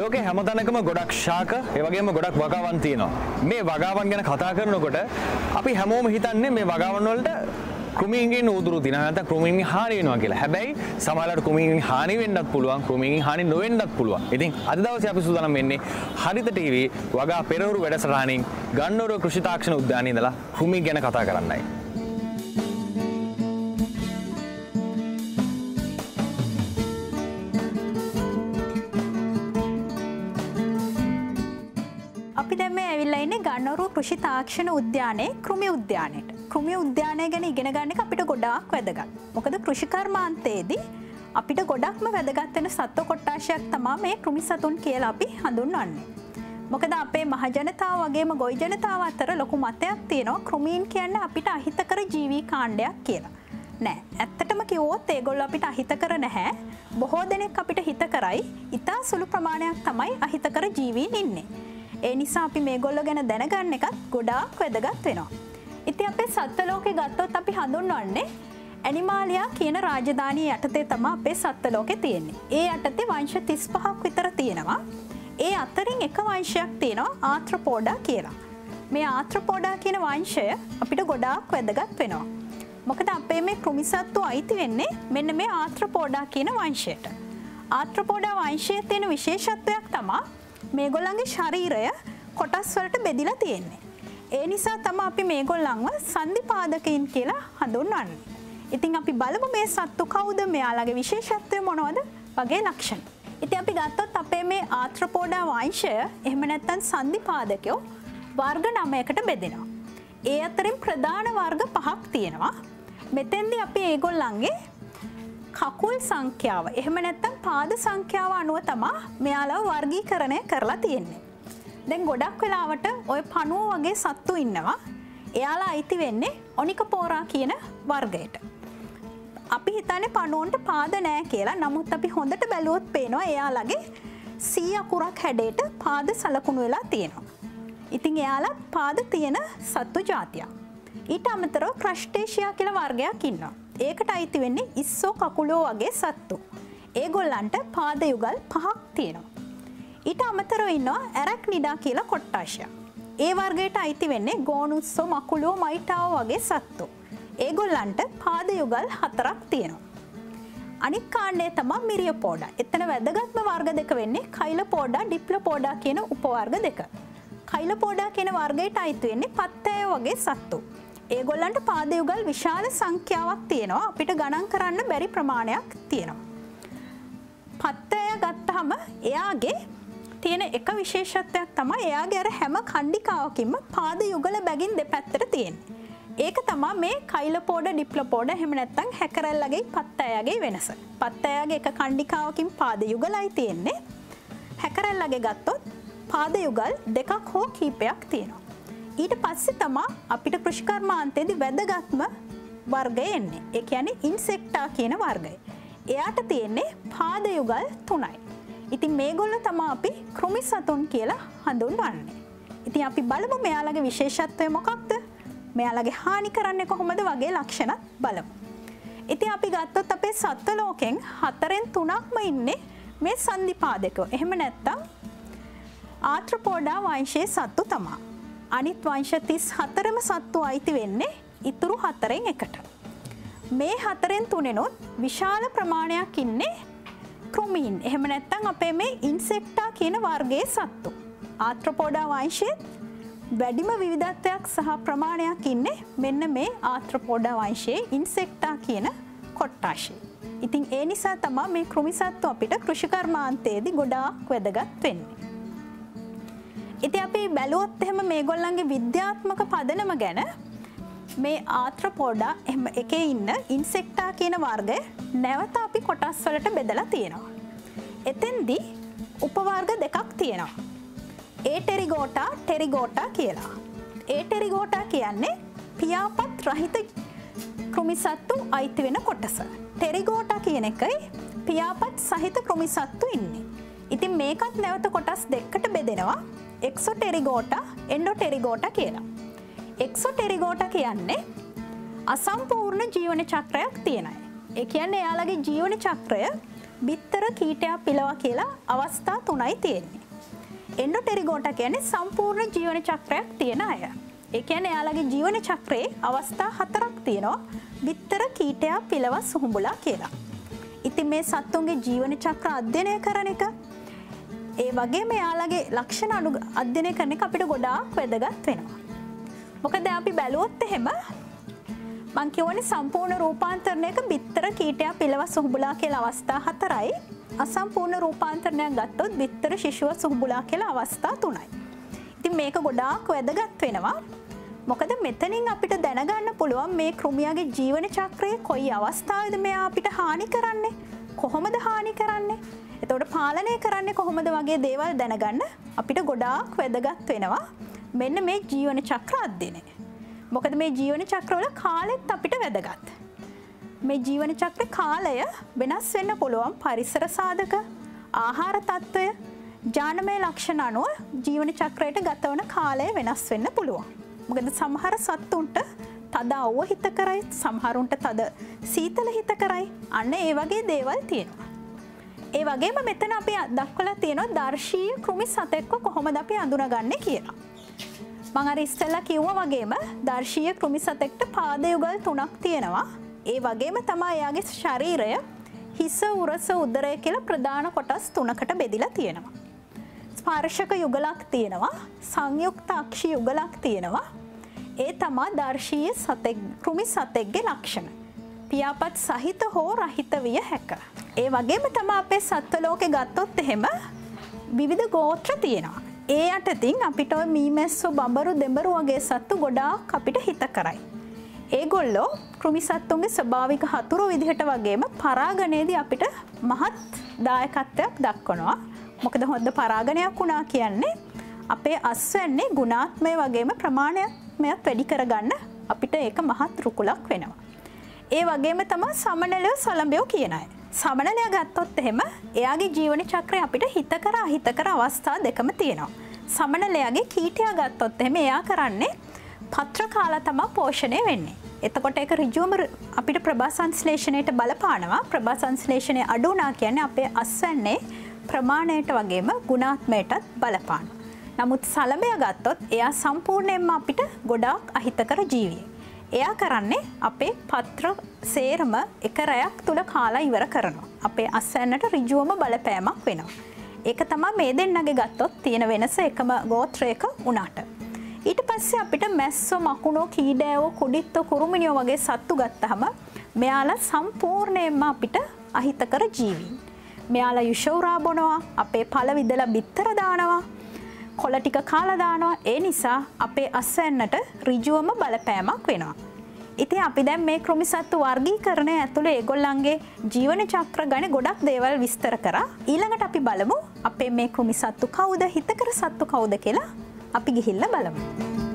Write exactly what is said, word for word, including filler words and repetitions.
ලෝකේ හැමතැනකම ගොඩක් ශාක ඒ වගේම ගොඩක් වගාවන් තියෙනවා. මේ වගාවන් ගැන කතා කරනකොට අපි හැමෝම හිතන්නේ මේ වගාවන් වලට කෘමීන්ගෙන් උදුරු දිනා නැත්නම් කෘමීන්ගෙන් හානි වෙනවා කියලා. හැබැයි සමහරවිට කෘමීන්ගෙන් හානි වෙන්නත් පුළුවන්, කෘමීන්ගෙන් හානි නොවෙන්නත් පුළුවන්. ඉතින් අද දවසේ අපි සූදානම් වෙන්නේ හරිත ටීවී වගා පෙරහුරු වැඩසටහනින් ගන්නොර කෘෂි තාක්ෂණ උද්‍යානයේ ඉඳලා කෘමී ගැන කතා කරන්නයි. අපි දැන් මේ ඇවිල්ලා ඉන්නේ ගන්නොර කෘෂි තාක්ෂණ උද්‍යානයේ කෘමි උද්‍යානයේට. කෘමි උද්‍යානය ගැන ඉගෙන ගන්න එක අපිට ගොඩාක් වැදගත්. මොකද කෘෂි කර්මාන්තයේදී අපිට ගොඩක්ම වැදගත් වෙන සත්ව කොට්ටාශයක් තමයි මේ කෘමි සතුන් කියලා අපි හඳුන්වන්නේ. මොකද අපේ මහ ජනතාව වගේම ගොවි ජනතාව අතර ලොකු මතයක් තියෙනවා කෘමීන් කියන්නේ අපිට අහිතකර ජීවී කාණ්ඩයක් කියලා. නෑ, ඇත්තටම කිව්වොත් ඒගොල්ලෝ අපිට අහිතකර නැහැ. බොහෝ දෙනෙක් අපිට හිතකරයි. ඉතා සුළු ප්‍රමාණයක් තමයි අහිතකර ජීවීන් ඉන්නේ. ඒ නිසා අපි මේගොල්ලෝ ගැන දැනගන්න එකත් ගොඩාක් වැදගත් වෙනවා. ඉතින් අපේ සත්ත්ව ලෝකේ ගත්තොත් අපි හඳුන්වන්නේ ඇනිමාලියා කියන රාජධානිය යටතේ තමයි අපේ සත්ත්ව ලෝකේ තියෙන්නේ. ඒ යටතේ වංශ තිස් පහක් විතර තියෙනවා. ඒ අතරින් එක වංශයක් තියෙනවා ආත්‍රපෝඩා කියලා. මේ ආත්‍රපෝඩා කියන වංශය අපිට ගොඩාක් වැදගත් වෙනවා. මොකද අපේ මේ කෘමි සත්තු අයිති වෙන්නේ මෙන්න මේ ආත්‍රපෝඩා කියන වංශයට. ආත්‍රපෝඩා වංශයේ තියෙන විශේෂත්වයක් තමයි මේගොල්ලන්ගේ ශරීරය කොටස් වලට බෙදිලා තියෙන්නේ. ඒ නිසා තමයි අපි මේගොල්ලන්ව සන්ධිපාදකයින් කියලා හඳුන්වන්නේ. ඉතින් අපි බලමු මේ සත්තු කවුද, මෙයාලගේ විශේෂත්වය මොනවද වගේ ලක්ෂණ. ඉතින් අපි ගත්තොත් අපේ මේ ආත්‍රපෝඩා වංශය එහෙම නැත්නම් සන්ධිපාදකයෝ වර්ග නවයකට බෙදෙනවා. ඒ අතරින් ප්‍රධාන වර්ග පහක් තියෙනවා. මෙතෙන්දී අපි ඒගොල්ලන්ගේ කකුල් සංඛ්‍යාව එහෙම නැත්නම් පාද සංඛ්‍යාව අනුව තමයි මෙයාලව වර්ගීකරණය කරලා තියෙන්නේ. දැන් ගොඩක් වෙලාවට ඔය පණුව වගේ සත්තු ඉන්නවා. එයාලා අයිති වෙන්නේ ඔනිකපෝරා කියන වර්ගයට. අපි හිතන්නේ පණුවන්ට පාද නැහැ කියලා. නමුත් අපි හොඳට බැලුවොත් පේනවා එයාලගේ සී අකුරක් හැඩයට පාද සලකුණු වෙලා තියෙනවා. ඉතින් එයාලා පාද තියෙන සත්තු జాතියක්. ඊට අමතරව ක්‍රස්ටේෂියා කියලා වර්ගයක් ඉන්නවා. ඒකට අයිති වෙන්නේ ඉස්සෝ කකුලෝ වගේ සත්තු. ඒගොල්ලන්ට පාද යුගල් පහක් තියෙනවා. ඊට අමතරව ඉන්නවා ඇරැක්නිඩා කියලා කොට්ටාශයක්. ඒ වර්ගයට අයිති වෙන්නේ ගෝනුස්සෝ, මකුලෝ, මයිටාවෝ වගේ සත්තු. ඒගොල්ලන්ට පාද යුගල් හතරක් තියෙනවා. අනිත් කාණ්ඩය තමයි මිරියපෝඩා. එතන වැදගත්ම වර්ග දෙක වෙන්නේ කයිලපෝඩා, ඩිප්ලොපෝඩා කියන උපවර්ග දෙක. කයිලපෝඩා කියන වර්ගයට අයිති වෙන්නේ පත්තෑයෝ වගේ සත්තු. ඒගොල්ලන්ට පාද යුගල් විශාල සංඛ්‍යාවක් තියෙනවා. අපිට ගණන් කරන්න බැරි ප්‍රමාණයක් තියෙනවා. පත්තෑය ගත්තාම එයාගේ තියෙන එක විශේෂත්වයක් තමයි එයාගේ අර හැම කණ්ඩිකාවකින්ම පාද යුගල බැගින් දෙපැත්තට තියෙන්නේ. ඒක තමයි මේ කයිලපෝඩා, ඩිප්ලොපෝඩා එහෙම නැත්නම් හැකරැල්ලගේ පත්තෑයගේ වෙනස. පත්තෑයගේ එක කණ්ඩිකාවකින් පාද යුගලයි තියෙන්නේ. හැකරැල්ලගේ ගත්තොත් පාද යුගල් දෙකක් හෝ කීපයක් තියෙනවා. ඊට පස්සේ තමයි අපිට කෘෂිකර්මාන්තයේදී වැදගත්ම වර්ගය එන්නේ. ඒ කියන්නේ ඉන්සෙක්ටා කියන වර්ගය. එයාට තියෙන්නේ පාද යුගල් තුනයි. ඉතින් මේගොල්ලෝ තමයි අපි කෘමි සතුන් කියලා හඳුන්වන්නේ. ඉතින් අපි බලමු මෙයාලගේ විශේෂත්වය මොකක්ද? මෙයාලගේ හානි කරන්නේ කොහොමද වගේ ලක්ෂණ බලමු. ඉතින් අපි ගත්තොත් අපේ සත්ත්ව ලෝකෙන් හතරෙන් තුනක්ම ඉන්නේ මේ සන්ධිපාදකයෝ. එහෙම නැත්නම් ආත්‍රපෝඩා වංශයේ සත්තු තමයි. අනිත් වංශ තිස් හතරම සත්තු අයිති වෙන්නේ ඉතුරු හතරෙන් එකට. මේ හතරෙන් තුනෙනොත් විශාල ප්‍රමාණයක් ඉන්නේ කෘමීන්. එහෙම නැත්නම් අපේ මේ ඉන්සෙක්ටා කියන වර්ගයේ සත්තු. ආත්‍රපෝඩා වංශයේ වැඩිම විවිධත්වයක් සහ ප්‍රමාණයක් ඉන්නේ මෙන්න මේ ආත්‍රපෝඩා වංශයේ ඉන්සෙක්ටා කියන කොට්ටාශය. ඉතින් ඒ නිසා තමයි මේ කෘමි සත්තු අපිට කෘෂිකර්මාන්තයේදී ගොඩාක් වැදගත් වෙන්නේ. ඉතින් අපි බැලුවොත් එහෙම මේගොල්ලන්ගේ විද්‍යාත්මක පදනම ගැන මේ ආත්‍රපෝඩා එහෙම එකේ ඉන්න ඉන්සෙක්ටා කියන වර්ගය නැවත අපි කොටස් වලට බෙදලා තියෙනවා. එතෙන්දී උපවර්ග දෙකක් තියෙනවා. ඒටෙරිගෝටා, ටෙරිගෝටා කියලා. ඒටෙරිගෝටා කියන්නේ පියාපත් රහිත කෘමි සත්තු අයිති වෙන කොටස. ටෙරිගෝටා කියන එකයි පියාපත් සහිත කෘමි සත්තු ඉන්නේ. ඉතින් මේකත් නැවත කොටස් දෙකකට බෙදෙනවා. එක්සොටෙරිගෝටා, එන්ඩොටෙරිගෝටා කියලා. එක්සොටෙරිගෝටා කියන්නේ අසම්පූර්ණ ජීවන චක්‍රයක් තියෙන අය. ඒ කියන්නේ එයාලගේ ජීවන චක්‍රය බිත්තර කීටයක් පිලවා කියලා අවස්ථා තුනයි තියෙන්නේ. එන්ඩෝටෙරිගෝටා කියන්නේ සම්පූර්ණ ජීවන චක්‍රයක් තියෙන අය. ඒ කියන්නේ එයාලගේ ජීවන චක්‍රයේ අවස්ථා හතරක් තියෙනවා. බිත්තර කීටයක් පිලවා සුහුඹුලා කියලා. ඉතින් මේ සත්තුන්ගේ ජීවන චක්‍ර අධ්‍යයනය කරන එක ඒ වගේම එයාලගේ ලක්ෂණ අනු අධ්‍යයනය කරන එක අපිට ගොඩාක් වැදගත් වෙනවා. මොකද අපි බැලුවොත් එහෙම මං කියවනේ සම්පූර්ණ රූපාන්තරණයක බිත්තර කීටයක් පිලවා සුහුඹුලා කියලා අවස්ථා හතරයි. අසම්පූර්ණ රූපාන්තරණයක් ගත්තොත් බිත්තර ශිෂුව සුහුඹුලා කියලා අවස්ථා තුනයි. ඉතින් මේක ගොඩාක් වැදගත් වෙනවා. මොකද මෙතනින් අපිට දැනගන්න පුළුවන් මේ කෘමියාගේ ජීවන චක්‍රයේ කොයි අවස්ථාවේද මෙයා අපිට හානි කරන්නේ, කොහොමද හානි කරන්නේ, එතකොට පාලනය කරන්නේ කොහොමද වගේ දේවල් දැනගන්න අපිට ගොඩාක් වැදගත් වෙනවා මෙන්න මේ ජීවන චක්‍ර අධ්‍යයනය. මොකද මේ ජීවන චක්‍රවල කාලෙත් අපිට වැදගත්. මේ ජීවන චක්‍රේ කාලය වෙනස් වෙන්න පුළුවන් පරිසර සාධක, ආහාර තත්ත්වය, ජානමය ලක්ෂණ අනුව ජීවන චක්‍රයට ගතවන කාලය වෙනස් වෙන්න පුළුවන්. මොකද සමහර සත්තුන්ට තද අවුව හිත කරයි, සමහරුන්ට තද සීතල හිත කරයි. අන්න ඒ වගේ දේවල් තියෙනවා. ඒ වගේම මෙතන අපි දක්වලා තියෙනවා දර්ශීය කෘමි සතෙක්ව කොහොමද අපි අඳුනගන්නේ කියලා. මම අර ඉස්සෙල්ලා කිව්වා වගේම දර්ශීය කෘමි සතෙක්ට පාද යුගල් තුනක් තියෙනවා. ඒ වගේම තමයි එයාගේ ශරීරය හිස, උරස, උදරය කියලා ප්‍රධාන කොටස් තුනකට බෙදිලා තියෙනවා. ස්පර්ශක යුගලක් තියෙනවා, සංයුක්ත අක්ෂි යුගලක් තියෙනවා. ඒ තමයි දර්ශීය සතෙක් කෘමි සතෙක්ගේ ලක්ෂණ. පියාපත් සහිත හෝ රහිත විය හැක. ඒ වගේම තමයි අපේ සත්ත්ව ලෝකේ ගත්තොත් එහෙම විවිධ ගෝත්‍ර තියෙනවා. ඒ යටතින් අපිට ඔය මීමැස්සෝ, බඹරු, දෙඹරු වගේ සත්තු ගොඩාක් අපිට හිත කරයි. ඒගොල්ලෝ කෘමි සත්තුන්ගේ ස්වභාවික හතුරු විදිහට වගේම පරාගණයේදී අපිට මහත් දායකත්වයක් දක්වනවා. මොකද හොඳ පරාගණයක් වුණා කියන්නේ අපේ අස්වැන්නේ ගුණාත්මය වගේම ප්‍රමාණයක් වැඩි කරගන්න අපිට ඒක මහත් රුකුලක් වෙනවා. ඒ වගේම තමයි සමනලය, සලඹයෝ කියන අය. සමනලය ගත්තොත් එහෙම එයාගේ ජීවන චක්‍රය අපිට හිතකර අහිතකර අවස්ථා දෙකම තියෙනවා. සමනලයාගේ කීටයා ගත්තොත් එහෙම එයා කරන්නේ පත්‍ර කාලා තමයි පෝෂණය වෙන්නේ. එතකොට ඒක ඍජුවම අපිට ප්‍රභා සංශ්ලේෂණයට බලපානවා. ප්‍රභා සංශ්ලේෂණය අඩු වුණා කියන්නේ අපේ අස්වැන්නේ ප්‍රමාණයට වගේම ගුණාත්මයටත් බලපානවා. නමුත් සලඹය ගත්තොත් එයා සම්පූර්ණයෙන්ම අපිට ගොඩාක් අහිතකර ජීවියෙක්. එයා කරන්නේ අපේ පත්‍ර සේරම එක රැයක් තුල කාලා ඉවර කරනවා. අපේ අස්වැන්නට ඍජුවම බලපෑමක් වෙනවා. ඒක තමයි මේ දෙන්නගේ ගත්තොත් තියෙන වෙනස එකම ගෝත්‍රයක වුණාට. ඊට පස්සේ අපිට මැස්සෝ, මකුණෝ, කීඩෑවෝ, කුඩිත්තෝ, කුරුමිනියෝ වගේ සත්තු ගත්තාම මෙයාලා සම්පූර්ණයෙන්ම අපිට අහිතකර ජීවීන්. මෙයාලා යුෂ උරා බොනවා, අපේ පළ විදලා බිත්තර දානවා, කොළ ටික කාලා දානවා. ඒ නිසා අපේ අස්වැන්නට ඍජුවම බලපෑමක් වෙනවා. ඉතින් අපි දැන් මේ කෘමි සත්තු වර්ගීකරණය ඇතුළේ ඒගොල්ලන්ගේ ජීවන චක්‍ර ගැන ගොඩක් දේවල් විස්තර කරා. ඊළඟට අපි බලමු අපේ මේ කෘමි සත්තු කවුද, හිතකර සත්තු කවුද කියලා අපි ගිහිල්ලා බලමු.